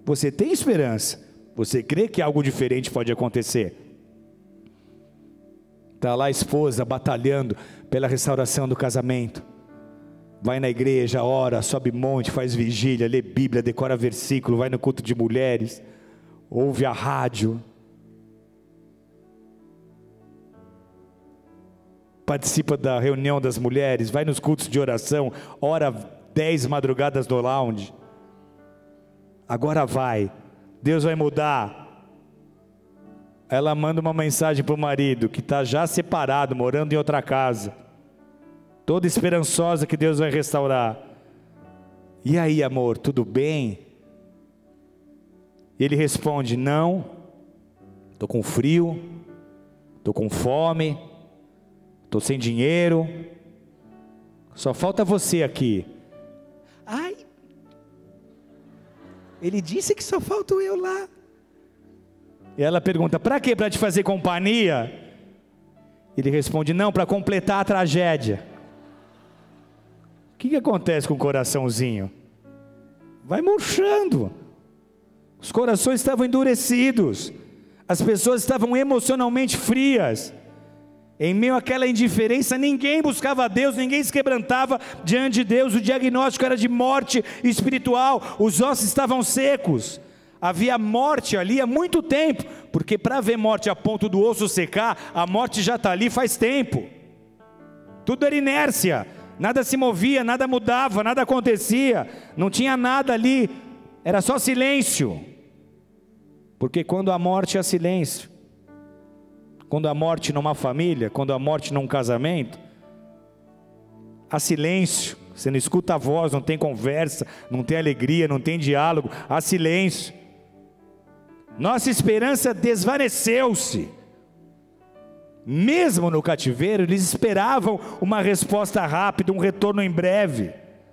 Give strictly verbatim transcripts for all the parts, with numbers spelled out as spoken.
você tem esperança, você crê que algo diferente pode acontecer. Está lá a esposa batalhando pela restauração do casamento, vai na igreja, ora, sobe monte, faz vigília, lê Bíblia, decora versículo, vai no culto de mulheres, ouve a rádio, participa da reunião das mulheres, vai nos cultos de oração, ora dez madrugadas no lounge. Agora vai, Deus vai mudar. Ela manda uma mensagem para o marido, que está já separado, morando em outra casa, toda esperançosa que Deus vai restaurar. E aí, amor, tudo bem? E ele responde: não, estou com frio, estou com fome, estou sem dinheiro, só falta você aqui. Ai, ele disse que só falto eu lá. E ela pergunta: para quê? Para te fazer companhia? Ele responde: não, para completar a tragédia. O que, que acontece com o coraçãozinho? Vai murchando. Os corações estavam endurecidos, as pessoas estavam emocionalmente frias. Em meio àquela indiferença, ninguém buscava Deus, ninguém se quebrantava diante de Deus. O diagnóstico era de morte espiritual, os ossos estavam secos. Havia morte ali há muito tempo, porque para ver morte a ponto do osso secar, a morte já está ali faz tempo. Tudo era inércia, nada se movia, nada mudava, nada acontecia, não tinha nada ali, era só silêncio. Porque quando a morte é silêncio, quando a morte numa família, quando a morte num casamento, há silêncio, você não escuta a voz, não tem conversa, não tem alegria, não tem diálogo, há silêncio. Nossa esperança desvaneceu-se. Mesmo no cativeiro, eles esperavam uma resposta rápida, um retorno em breve.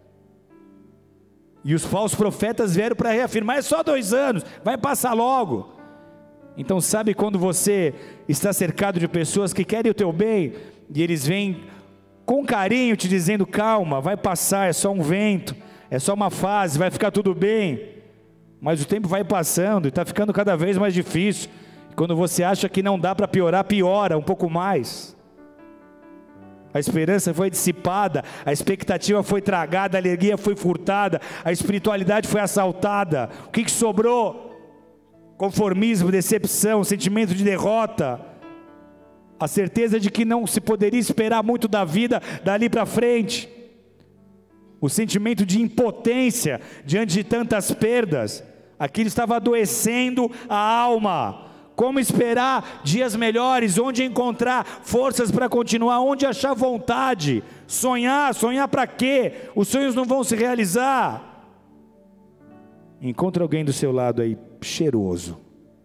E os falsos profetas vieram para reafirmar: é só dois anos, vai passar logo. Então sabe quando você está cercado de pessoas que querem o teu bem, e eles vêm com carinho te dizendo: calma, vai passar, é só um vento, é só uma fase, vai ficar tudo bem. Mas o tempo vai passando e está ficando cada vez mais difícil. Quando você acha que não dá para piorar, piora um pouco mais. A esperança foi dissipada, a expectativa foi tragada, a alegria foi furtada, a espiritualidade foi assaltada. O que, que sobrou? Conformismo, decepção, sentimento de derrota, a certeza de que não se poderia esperar muito da vida dali para frente, o sentimento de impotência diante de tantas perdas. Aquilo estava adoecendo a alma. Como esperar dias melhores? Onde encontrar forças para continuar? Onde achar vontade? Sonhar, sonhar para quê? Os sonhos não vão se realizar. Encontra alguém do seu lado aí, cheiroso,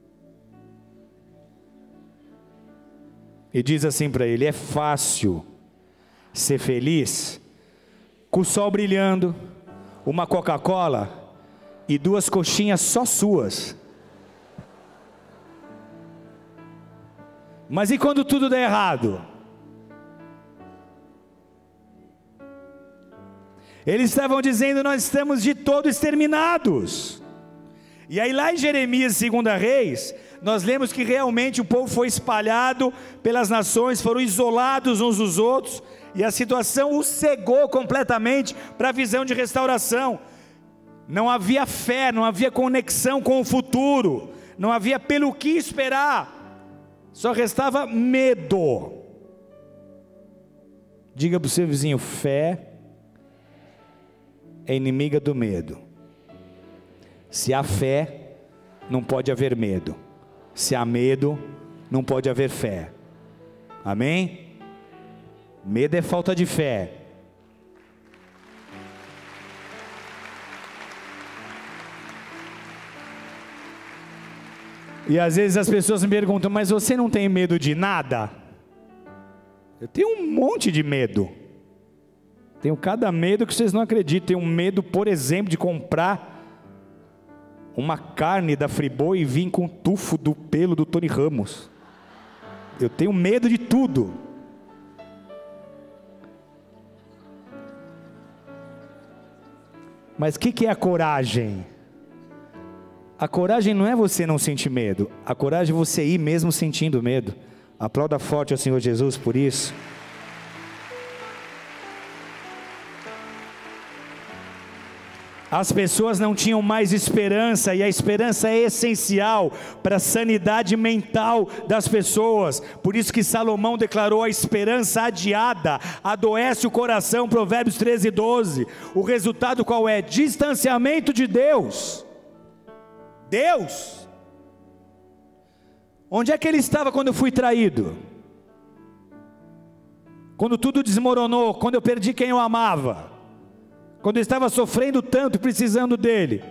e diz assim para ele: é fácil ser feliz com o sol brilhando, uma Coca-Cola e duas coxinhas só suas. Mas e quando tudo der errado? Eles estavam dizendo: nós estamos de todo exterminados. E aí lá em Jeremias, segunda Reis, nós lemos que realmente o povo foi espalhado pelas nações, foram isolados uns dos outros, e a situação os cegou completamente para a visão de restauração. Não havia fé, não havia conexão com o futuro, não havia pelo que esperar, só restava medo. Diga para o seu vizinho: fé é inimiga do medo. Se há fé, não pode haver medo. Se há medo, não pode haver fé. Amém? Medo é falta de fé. E às vezes as pessoas me perguntam: mas você não tem medo de nada? Eu tenho um monte de medo. Tenho cada medo que vocês não acreditam. Tenho medo, por exemplo, de comprar uma carne da Friboi e vir com um tufo do pelo do Tony Ramos. Eu tenho medo de tudo. Mas o que, que é a coragem? A coragem não é você não sentir medo, a coragem é você ir mesmo sentindo medo. Aplauda forte ao Senhor Jesus por isso. As pessoas não tinham mais esperança, e a esperança é essencial para a sanidade mental das pessoas. Por isso que Salomão declarou: a esperança adiada adoece o coração, Provérbios treze, doze. O resultado qual é? Distanciamento de Deus. Deus, onde é que Ele estava quando eu fui traído? Quando tudo desmoronou, quando eu perdi quem eu amava? Quando eu estava sofrendo tanto e precisando dele?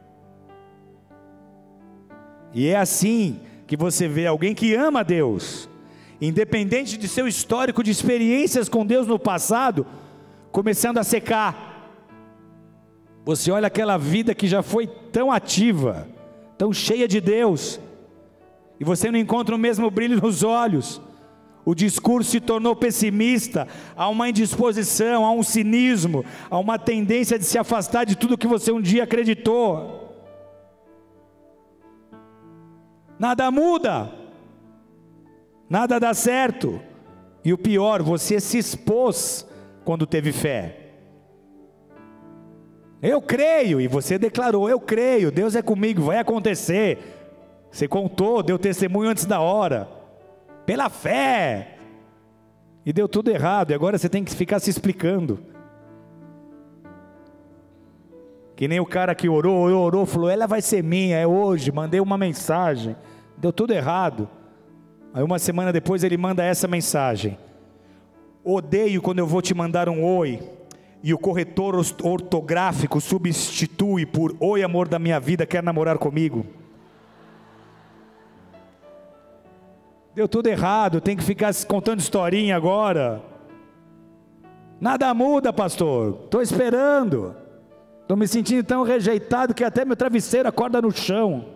E é assim que você vê alguém que ama a Deus, independente de seu histórico de experiências com Deus no passado, começando a secar. Você olha aquela vida que já foi tão ativa, tão cheia de Deus, e você não encontra o mesmo brilho nos olhos. O discurso se tornou pessimista, há uma indisposição, há um cinismo, há uma tendência de se afastar de tudo que você um dia acreditou. Nada muda, nada dá certo, e o pior, você se expôs quando teve fé. Eu creio, e você declarou: eu creio, Deus é comigo, vai acontecer. Você contou, deu testemunho antes da hora, pela fé, e deu tudo errado, e agora você tem que ficar se explicando. Que nem o cara que orou, orou, falou: ela vai ser minha, é hoje, mandei uma mensagem, deu tudo errado. Aí uma semana depois ele manda essa mensagem: odeio quando eu vou te mandar um oi, e o corretor ortográfico substitui por: oi amor da minha vida, quer namorar comigo? Deu tudo errado, tem que ficar contando historinha agora. Nada muda, pastor, estou esperando, estou me sentindo tão rejeitado que até meu travesseiro acorda no chão.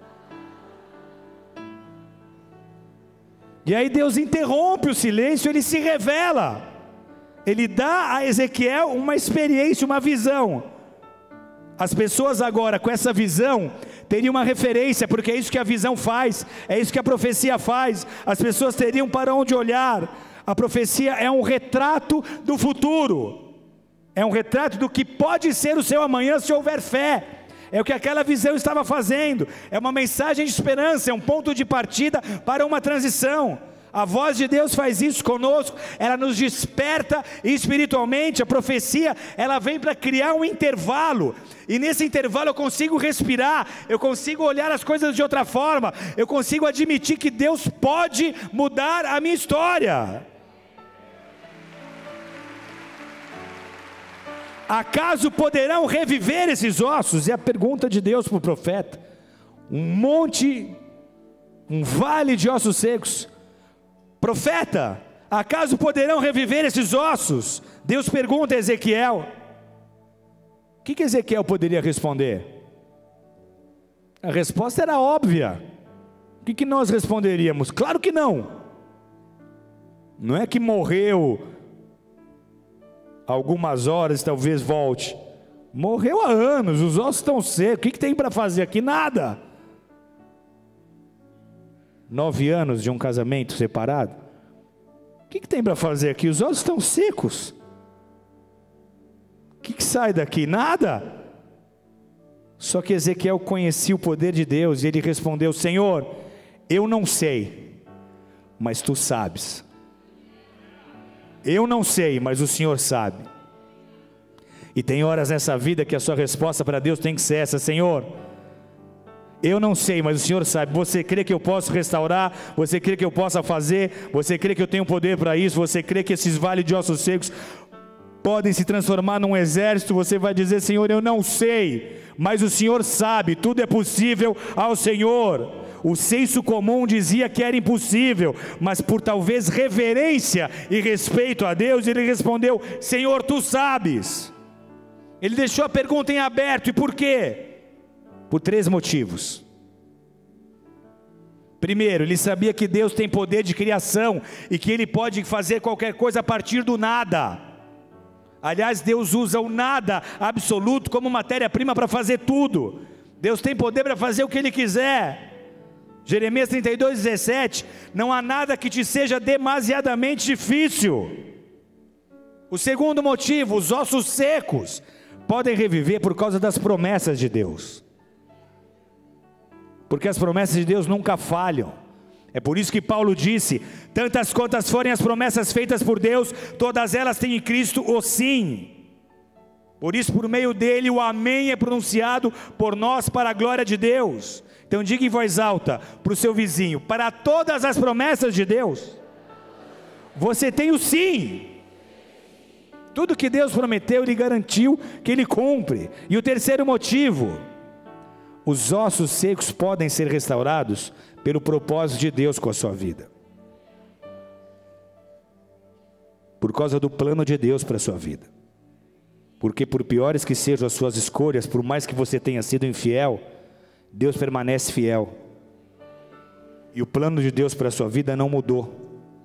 E aí Deus interrompe o silêncio, Ele se revela, Ele dá a Ezequiel uma experiência, uma visão. As pessoas agora com essa visão teriam uma referência, porque é isso que a visão faz, é isso que a profecia faz. As pessoas teriam para onde olhar. A profecia é um retrato do futuro, é um retrato do que pode ser o seu amanhã se houver fé. É o que aquela visão estava fazendo, é uma mensagem de esperança, é um ponto de partida para uma transição. A voz de Deus faz isso conosco, ela nos desperta espiritualmente. A profecia, ela vem para criar um intervalo, e nesse intervalo eu consigo respirar, eu consigo olhar as coisas de outra forma, eu consigo admitir que Deus pode mudar a minha história. Acaso poderão reviver esses ossos? É a pergunta de Deus para o profeta. Um monte, um vale de ossos secos. Profeta, acaso poderão reviver esses ossos? Deus pergunta a Ezequiel. O que que Ezequiel poderia responder? A resposta era óbvia. O que que nós responderíamos? Claro que não. Não é que morreu algumas horas, talvez volte. Morreu há anos, os ossos estão secos. O que que tem para fazer aqui? Nada. Nove anos de um casamento separado. O que que tem para fazer aqui? Os ossos estão secos. O que que sai daqui? Nada. Só que Ezequiel conhecia o poder de Deus, e ele respondeu: Senhor, eu não sei, mas Tu sabes. Eu não sei, mas o Senhor sabe. E tem horas nessa vida que a sua resposta para Deus tem que ser essa: Senhor, eu não sei, mas o Senhor sabe. Você crê que eu posso restaurar? Você crê que eu possa fazer? Você crê que eu tenho poder para isso? Você crê que esses vales de ossos secos podem se transformar num exército? Você vai dizer: Senhor, eu não sei, mas o Senhor sabe. Tudo é possível ao Senhor. O senso comum dizia que era impossível, mas por talvez reverência e respeito a Deus, ele respondeu: Senhor, Tu sabes. Ele deixou a pergunta em aberto. E por quê? Por três motivos. Primeiro, ele sabia que Deus tem poder de criação, e que Ele pode fazer qualquer coisa a partir do nada. Aliás, Deus usa o nada absoluto como matéria-prima para fazer tudo. Deus tem poder para fazer o que Ele quiser. Jeremias trinta e dois, dezessete, não há nada que te seja demasiadamente difícil. O segundo motivo, os ossos secos podem reviver por causa das promessas de Deus. Porque as promessas de Deus nunca falham. É por isso que Paulo disse, tantas quantas forem as promessas feitas por Deus, todas elas têm em Cristo o sim. Por isso, por meio dele, o amém é pronunciado por nós para a glória de Deus. Então diga em voz alta para o seu vizinho, para todas as promessas de Deus, você tem o sim. Tudo que Deus prometeu, Ele garantiu que Ele cumpre. E o terceiro motivo, os ossos secos podem ser restaurados pelo propósito de Deus com a sua vida. Por causa do plano de Deus para a sua vida. Porque por piores que sejam as suas escolhas, por mais que você tenha sido infiel, Deus permanece fiel. E o plano de Deus para a sua vida não mudou.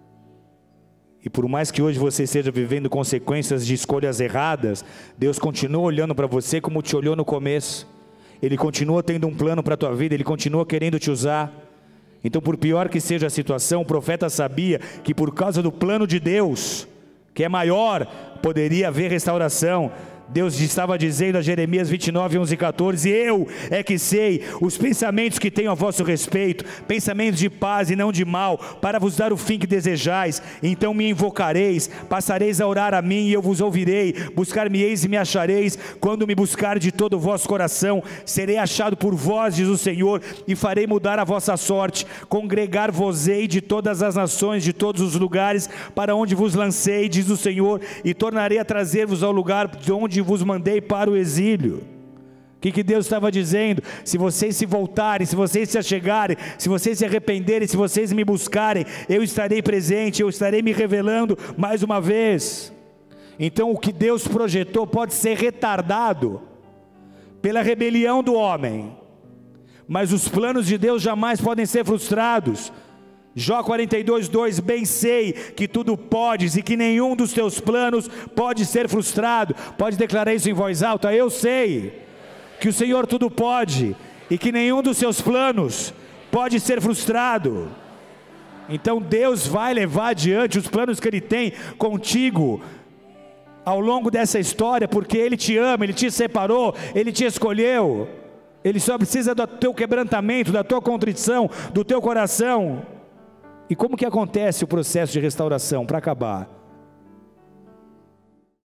E por mais que hoje você esteja vivendo consequências de escolhas erradas, Deus continua olhando para você como te olhou no começo. Ele continua tendo um plano para a tua vida, Ele continua querendo te usar. Então, por pior que seja a situação, o profeta sabia que por causa do plano de Deus, que é maior, poderia haver restauração. Deus estava dizendo a Jeremias vinte e nove, onze e quatorze, eu é que sei os pensamentos que tenho a vosso respeito, pensamentos de paz e não de mal, para vos dar o fim que desejais. Então me invocareis, passareis a orar a mim e eu vos ouvirei, buscar-me-eis e me achareis, quando me buscar de todo o vosso coração. Serei achado por vós, diz o Senhor, e farei mudar a vossa sorte, congregar-vos-ei de todas as nações, de todos os lugares, para onde vos lancei, diz o Senhor, e tornarei a trazer-vos ao lugar de onde vos mandei para o exílio. O que, que Deus estava dizendo? Se vocês se voltarem, se vocês se achegarem, se vocês se arrependerem, se vocês me buscarem, eu estarei presente, eu estarei me revelando mais uma vez. Então o que Deus projetou pode ser retardado pela rebelião do homem, mas os planos de Deus jamais podem ser frustrados. Jó quarenta e dois, dois, bem sei que tudo podes e que nenhum dos teus planos pode ser frustrado. Pode declarar isso em voz alta, eu sei que o Senhor tudo pode e que nenhum dos seus planos pode ser frustrado. Então Deus vai levar adiante os planos que Ele tem contigo ao longo dessa história, porque Ele te ama, Ele te separou, Ele te escolheu. Ele só precisa do teu quebrantamento, da tua contrição, do teu coração. E como que acontece o processo de restauração? Para acabar,